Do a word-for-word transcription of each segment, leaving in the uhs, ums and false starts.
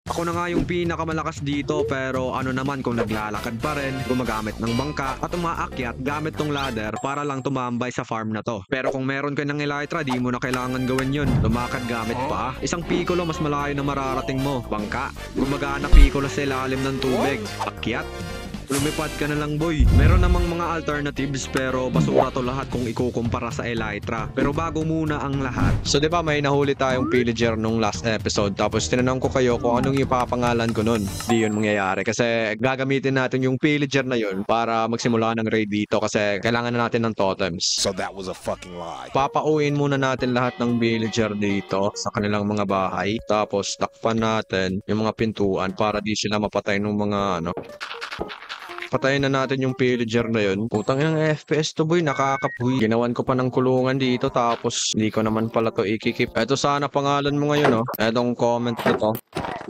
Ako na nga yung pinakamalakas dito, pero ano naman kung naglalakad pa rin, gumagamit ng bangka at umaakyat gamit tong ladder para lang tumambay sa farm na to. Pero kung meron ka ng elytra, di mo na kailangan gawin yun. Lumakad gamit pa. Isang piccolo mas malayo na mararating mo. Bangka. Gumagana piccolo sa ilalim ng tubig. Akyat. Lumipad ka na lang, boy. Meron namang mga alternatives pero basura to lahat kung ikukumpara sa elytra. Pero bago muna ang lahat. So, di ba may nahuli tayong pillager nung last episode, tapos tinanong ko kayo kung anong ipapangalan ko nun. Di yun mangyayari kasi gagamitin natin yung pillager na yun para magsimula ng raid dito kasi kailangan na natin ng totems. So that was a fucking lie. Papauin muna natin lahat ng villager dito sa kanilang mga bahay. Tapos takpan natin yung mga pintuan para di sila mapatay ng mga ano. Patayin na natin yung pillager na yun. Putang ng F P S to, boy, nakakapuy. Ginawan ko pa ng kulungan dito tapos hindi ko naman pala to ikikip. Eto sana pangalan mo ngayon, oh. Etong comment na to.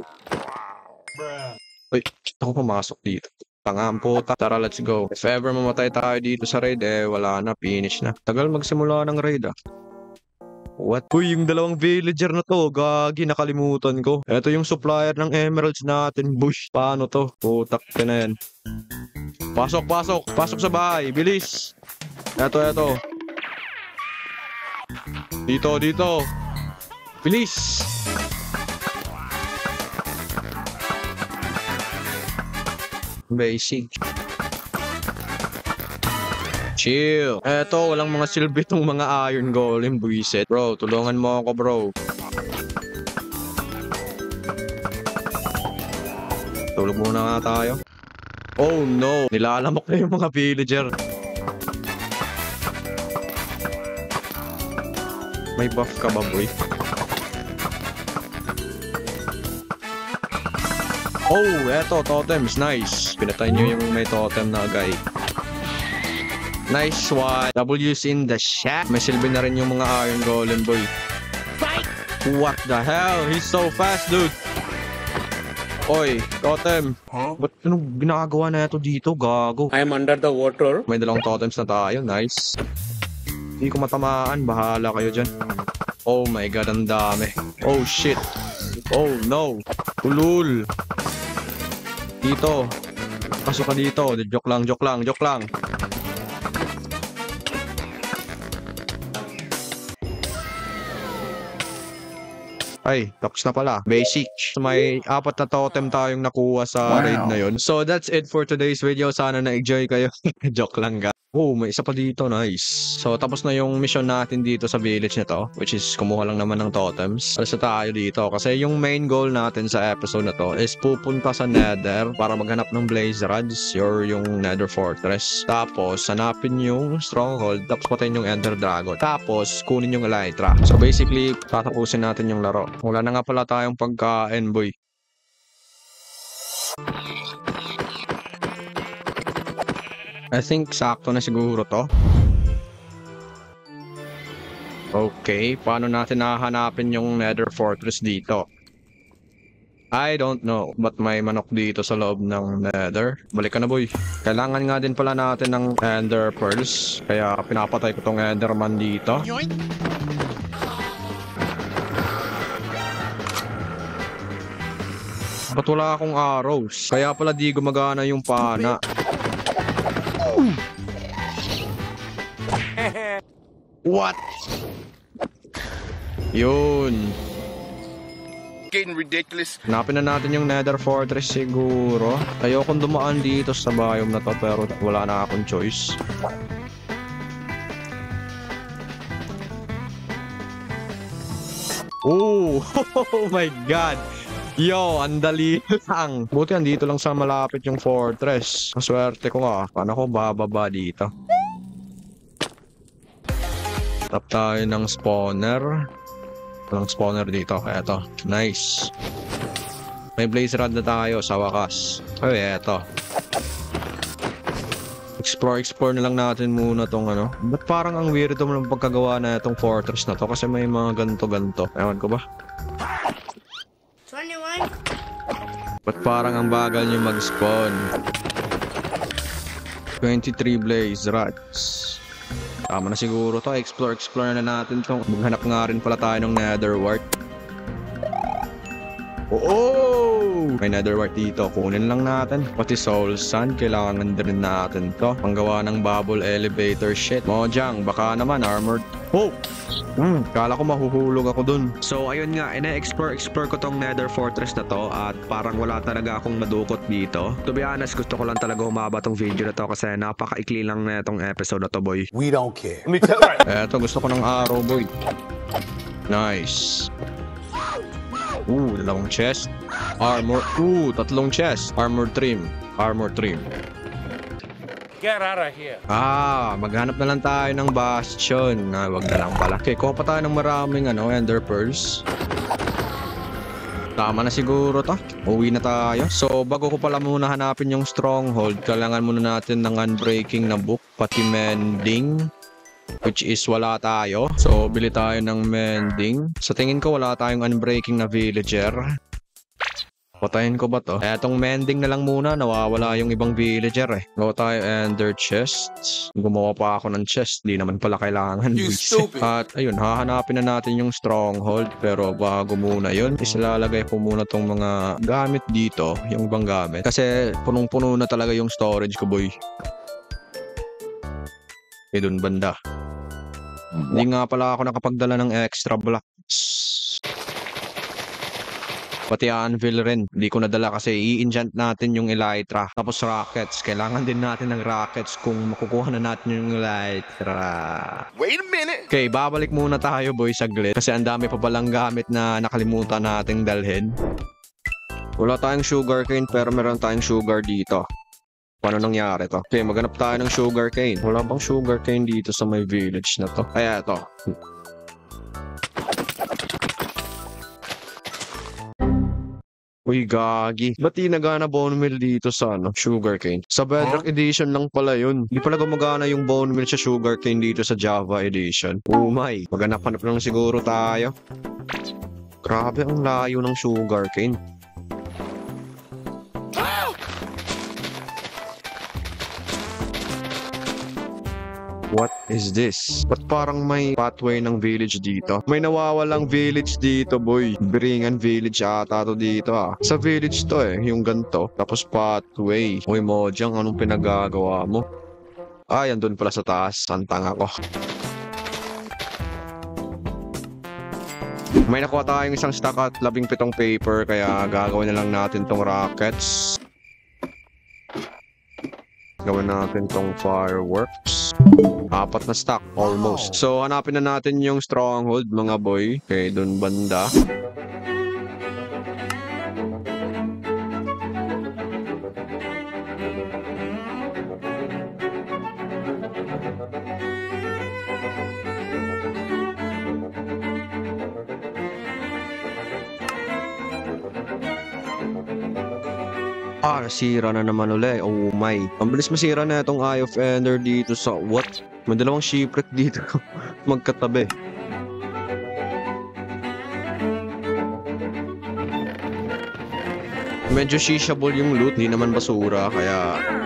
Uy, ako pumasok dito. Tangang puta. Tara, let's go. If ever mamatay tayo dito sa raid, eh wala na, finish na. Tagal magsimula ng raid, ah. What? Uy, yung dalawang villager na to, gagi, nakalimutan ko. Ito yung supplier ng emeralds natin, bush. Paano to? Putak ka na yan. Pasok, pasok. Pasok sa bahay. Bilis. Eto, eto. Dito, dito. Bilis. Basic. Chill. Eto, walang mga silbi tong mga iron golem, buisit. Bro, tulungan mo ako, bro. Tulog muna nga tayo. Oh no, nilalamok na yung mga villager. May buff ka ba, boy? Oh, eto, totems. Nice. Pinatay nyo yung may totem na guy. Nice one. W's in the shack. May silbi na rin yung mga iron golem, boy. What the hell? He's so fast, dude. Oy, totem. Huh? Ba't anong ginagawa na ito dito? Gago. I am under the water. May dalawang totems na tayo. Nice. Hindi ko matamaan. Bahala kayo dyan. Oh my god, ang dami. Oh shit. Oh no. Ulul. Dito. Pasok ka dito. Joke lang, joke lang, joke lang. Ay, tapos na pala. Basic. May apat na totem tayong nakuha sa Wow. raid na yun. So that's it for today's video. Sana na-enjoy kayo. Joke lang ga. Oh, may isa pa dito. Nice. So tapos na yung mission natin dito sa village nito, which is kumuha lang naman ng totems. Alas na tayo dito kasi yung main goal natin sa episode na to is pupunta sa Nether para maghanap ng blaze rods or yung Nether fortress. Tapos hanapin yung stronghold, tapos patayin yung Ender Dragon. Tapos kunin yung elytra. So basically, tatapusin natin yung laro. Wala na nga pala tayong pagkain, boy. I think sakto na siguro to. Okay, paano natin nahanapin yung Nether Fortress dito? I don't know, but may manok dito sa loob ng Nether. Balik ka na, boy. Kailangan nga din pala natin ng Ender Pearls, kaya pinapatay ko tong Enderman dito. Ba't wala akong arrows? Kaya pala di gumagana yung pana. What? Yun. Getting ridiculous. Hanapin na natin yung Nether Fortress siguro. Ayokong dumaan dito sa biome na to pero wala na akong choice. Oh, oh my god. Yo, andali lang. Buti andito lang sa malapit yung fortress. Maswerte ko nga. Paano ko bababa dito? Tap tayo ng spawner. Walang spawner dito. Eto. Nice. May blaze rod na tayo sa wakas. Ay, eto. Explore, explore na lang natin muna tong ano. Ba't parang ang weirdo mo ng pagkagawa na itong fortress na to? Kasi may mga ganto-ganto. Ewan ko ba? twenty-one. Ba't parang ang bagal nyo mag-spawn? twenty-three blaze rods. Tama na siguro to. Explore, explore na natin to. Maghanap nga rin pala tayo ng nether wart. Oh! may netherwart dito. Kunin lang natin. Pati soul sand, kailangan din natin to. Panggawa ng bubble elevator shit. Mojang, baka naman armored. Oh! Hmm, kala ko mahuhulog ako dun. So ayun nga, ina-explore explore ko tong nether fortress na to at parang wala talaga akong madukot dito. To be honest, gusto ko lang talaga humaba tong video na to kasi napakaikli lang na itong episode na to, boy. We don't care. Eto, gusto ko ng arrow, boy. Nice. Ooh, dalawang chest. Armor. Ooh, tatlong chest. Armor trim. Armor trim. Get out of here. Ah, maghanap na lang tayo ng bastion. Ah, wag na lang pala. Okay, kuha pa tayo ng maraming ano, ender pearls. Tama na siguro to. Uwi na tayo. So, bago ko pala muna hanapin yung stronghold, kailangan muna natin ng unbreaking na book, pati mending. Which is wala tayo. So, bili tayo ng mending. Sa tingin ko, wala tayong unbreaking na villager. Patayin ko ba to? Etong mending na lang muna. Nawawala yung ibang villager eh. Gawa tayo ender chest. Gumawa pa ako ng chest. Di naman pala kailangan. You stupid. At ayun, hahanapin na natin yung stronghold. Pero bago muna yun, islalagay ko muna tong mga gamit dito. Yung ibang gamit. Kasi punong-puno na talaga yung storage ko, boy. Eh, dun banda. Hindi nga pala ako nakapagdala ng extra blocks. Pati anvil rin. Hindi ko nadala kasi i-enchant natin yung elytra. Tapos rockets. Kailangan din natin ng rockets kung makukuha na natin yung elytra. Wait a minute. Okay, babalik muna tayo, boy, saglit. Kasi ang dami pa palang gamit na nakalimutan nating dalhin. Wala tayong sugarcane pero meron tayong sugar dito. Paano nangyari to? Okay, maghanap tayo ng sugarcane. Wala bang sugarcane dito sa may village na to? Kaya to. Uy, gagi. Ba't di nagana bone meal dito sa ano, sugarcane? Sa Bedrock huh? Edition lang pala yun. Di pala gumagana yung bone meal sa sugarcane dito sa Java Edition. Umay. Maghanap-hanap lang siguro tayo. Grabe, ang layo ng sugarcane. What is this? Ba't parang may pathway ng village dito? May nawawalang village dito, boy. Biringan village ata to dito ah. Sa village to eh, yung ganto. Tapos pathway. Uy, Mojang, anong pinagagawa mo? Ah, yan dun pala sa taas. Santang ako. May nakuha tayong isang stack at labing pitong paper, kaya gagawin na lang natin tong rockets. Gawin natin tong fireworks. Apat na stack, almost. So, hanapin na natin yung stronghold, mga boy. Okay, dun banda. Ah, nasira na naman uli. Oh my. Ang bilis masira na itong Eye of Ender dito sa... What? May dalawang shipwreck dito. Magkatabi. Medyo shishable yung loot. Hindi naman basura. Kaya...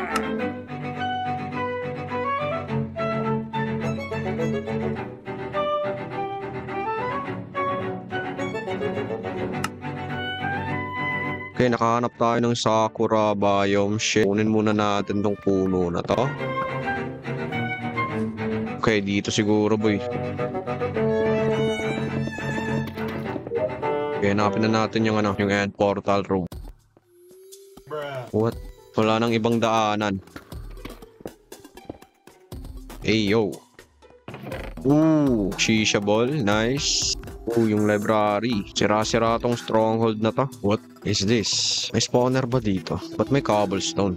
Okay, nakahanap tayo ng Sakura biome shit. Kunin muna natin tong puno na to. Okay, dito siguro, boy. Okay, hanapin na natin yung ano, yung end portal room. What? Wala nang ibang daanan. Hey, yo. Ooh, shisha ball. Nice. Ooh, yung library. Sira-sira tong stronghold na to. What is this? May spawner ba dito? Ba't may cobblestone?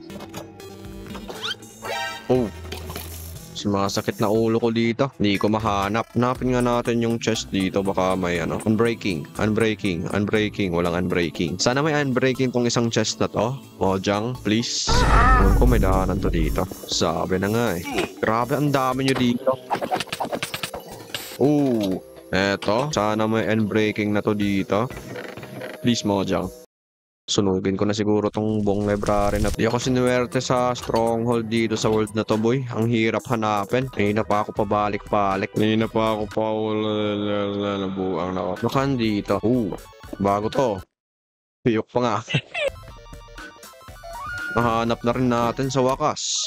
Oh. Sumasakit na ulo ko dito. Hindi ko mahanap. Hanapin nga natin yung chest dito. Baka may ano. Unbreaking. Unbreaking. Unbreaking. Walang unbreaking. Sana may unbreaking tong isang chest na to. Mojang, please. Alam ko may daanan to dito. Sabi na nga eh. Grabe, ang dami nyo dito. Ooh. Eto. Sana may unbreaking na to dito. Please, Mojang. Sunugin ko na siguro tong buong library na. Di ako sinuwerte sa stronghold dito sa world na to, boy. Ang hirap hanapin. Kanina pa ako pabalik-balik. Kanina pa ako pa nabuang na ako. Nakan dito. Ooh, bago to. Piyok pa nga. Nahanap na rin natin sa wakas.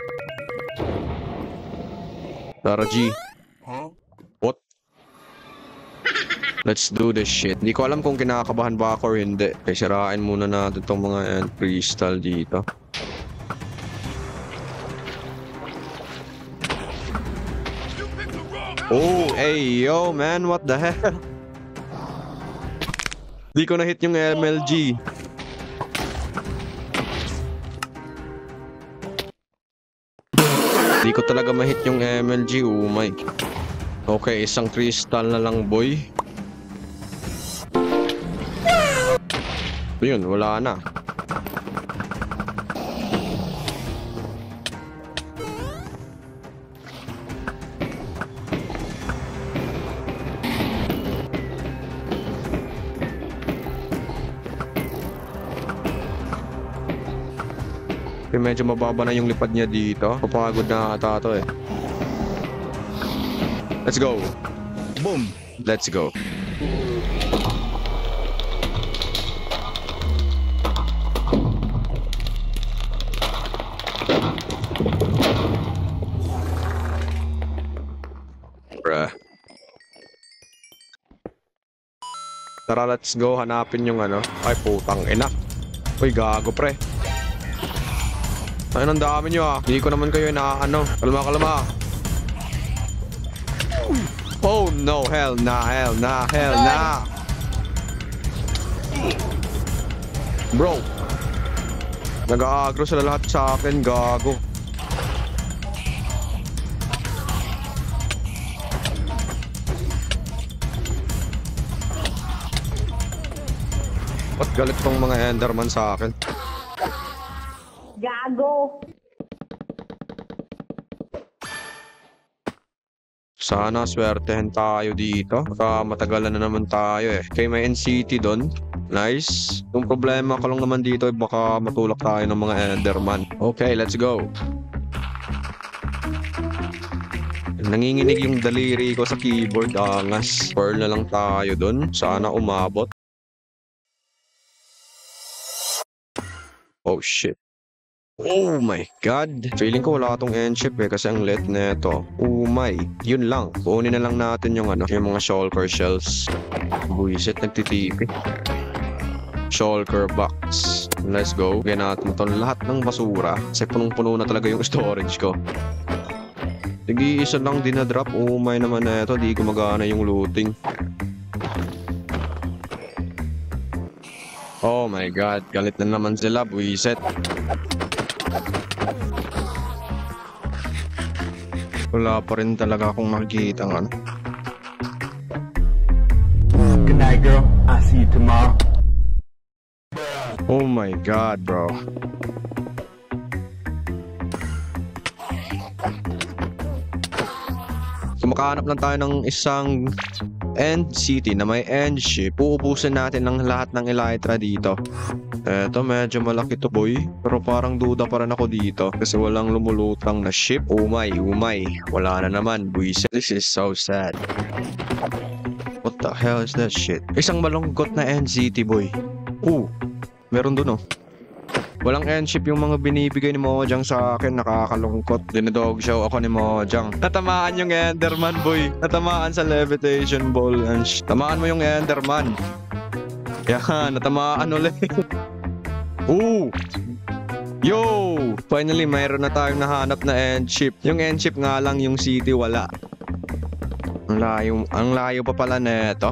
Tara, G. What? Let's do this shit. Hindi ko alam kung kinakabahan ba ako or hindi. Kaya sirain muna natin itong mga end crystal dito. Oh, hey, yo, man. What the hell? Di ko na-hit yung M L G. Di ko talaga ma-hit yung M L G. Oh my. Okay, isang crystal na lang, boy. Yun, wala na. Okay, medyo mababa na yung lipad niya dito. Papagod na ata to eh. Let's go. Boom. Let's go. Bruh. Tara, let's go. Hanapin yung ano. Ay, putang ina. Uy, gago pre. Ayun, ang dami nyo ah. Hindi ko naman kayo inaano. Kalma, kalma. Oh no, hell na, hell na, hell na. Bro. Nag-aagro sila lahat sa akin, gago. Ba't galit tong mga Enderman sa akin? Gago. Sana swertehin tayo dito. Baka matagalan na naman tayo eh. Kay may N C T doon. Nice. Yung problema ko lang naman dito ay baka matulak tayo ng mga Enderman. Okay, let's go. Nanginginig yung daliri ko sa keyboard. Angas. Pearl na lang tayo doon. Sana umabot. Oh shit. Oh my god. Feeling ko wala tong end-ship eh kasi ang let neto. Oh my. Yun lang. Kunin na lang natin yung ano, yung mga shulker shells. Buisit, nagtitipi. Shulker box. Let's go. Kaya natin ito lahat ng basura. Kasi punong-puno na talaga yung storage ko. Nag-iisa lang dinadrop. Oh my naman neto. Di gumagana yung looting. Oh my god. Galit na naman sila. Buisit. Wala pa rin talaga akong nakikita ng ano. Good night, girl. I'll see you tomorrow. Oh my god, bro. Kumakahanap lang tayo ng isang end city na may end ship. Uubusin natin ng lahat ng elytra dito. Eto, medyo malaki to boy. Pero parang duda pa rin ako dito. Kasi walang lumulutang na ship. Umay, umay. Wala na naman, buisit. This is so sad. What the hell is that shit? Isang malungkot na end city boy. Ooh, meron dun oh. Walang end ship yung mga binibigay ni Mojang sa akin. Nakakalungkot. Dinadog show ako ni Mojang. Natamaan yung Enderman boy. Natamaan sa levitation ball. And tamaan mo yung Enderman. Yan, natamaan ulit. Ooh! Yo! Finally, mayroon na tayong nahanap na end ship. Yung end ship nga lang, yung city wala. Ang layo, ang layo pa pala neto.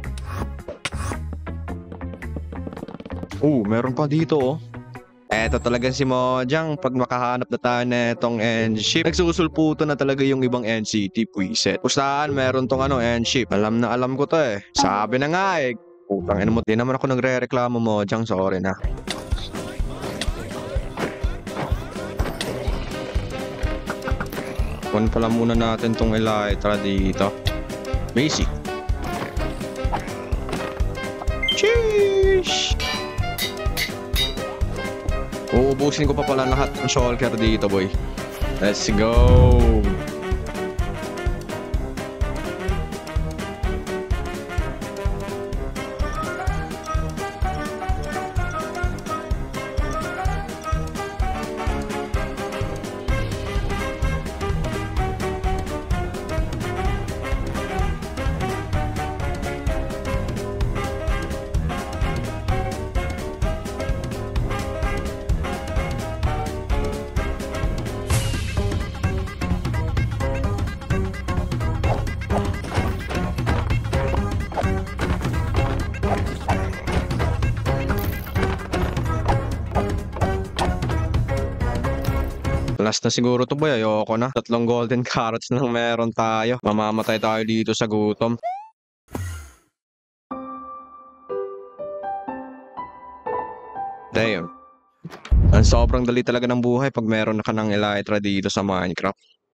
Ooh, meron pa dito oh. Eto talaga si Mojang. Pag makahanap na tayo netong end ship, nagsusulputo na talaga yung ibang N C T. Puiset. Pustahan, meron tong ano, end ship. Alam na alam ko to eh. Sabi na nga eh. Putang ina mo, di naman ako nagre-reklamo Mojang. Sorry na. Kunin pala muna natin tong elytra dito. Basic. Sheesh! Uubusin ko pa pala lahat ng shulker dito, boy. Let's go! Last na siguro to boy, ayoko na. Tatlong golden carrots lang meron tayo. Mamamatay tayo dito sa gutom. Damn. Ang sobrang dali talaga ng buhay pag meron ka ng elytra dito sa Minecraft.